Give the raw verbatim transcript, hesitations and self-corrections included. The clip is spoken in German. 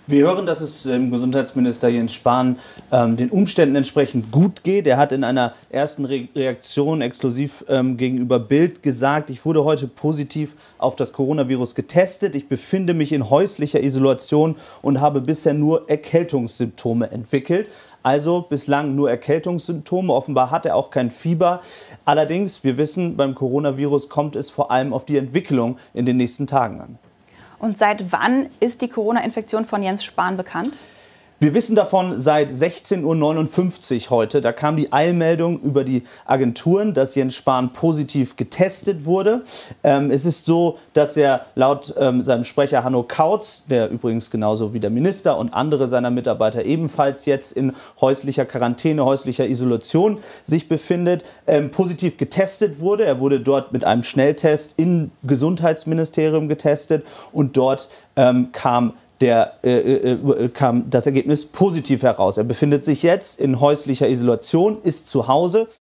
Wir hören, dass es dem Gesundheitsminister Jens Spahn ähm, den Umständen entsprechend gut geht. Er hat in einer ersten Re Reaktion exklusiv ähm, gegenüber Bild gesagt, ich wurde heute positiv auf das Coronavirus getestet. Ich befinde mich in häuslicher Isolation und habe bisher nur Erkältungssymptome entwickelt. Also bislang nur Erkältungssymptome. Offenbar hat er auch kein Fieber. Allerdings, wir wissen, beim Coronavirus kommt es vor allem auf die Entwicklung in den nächsten Tagen an. Und seit wann ist die Corona-Infektion von Jens Spahn bekannt? Wir wissen davon seit sechzehn Uhr neunundfünfzig heute. Da kam die Eilmeldung über die Agenturen, dass Jens Spahn positiv getestet wurde. Ähm, es ist so, dass er laut ähm, seinem Sprecher Hanno Kautz, der übrigens genauso wie der Minister und andere seiner Mitarbeiter ebenfalls jetzt in häuslicher Quarantäne, häuslicher Isolation sich befindet, ähm, positiv getestet wurde. Er wurde dort mit einem Schnelltest im Gesundheitsministerium getestet und dort ähm, kam Der, äh, äh, kam das Ergebnis positiv heraus. Er befindet sich jetzt in häuslicher Isolation, ist zu Hause.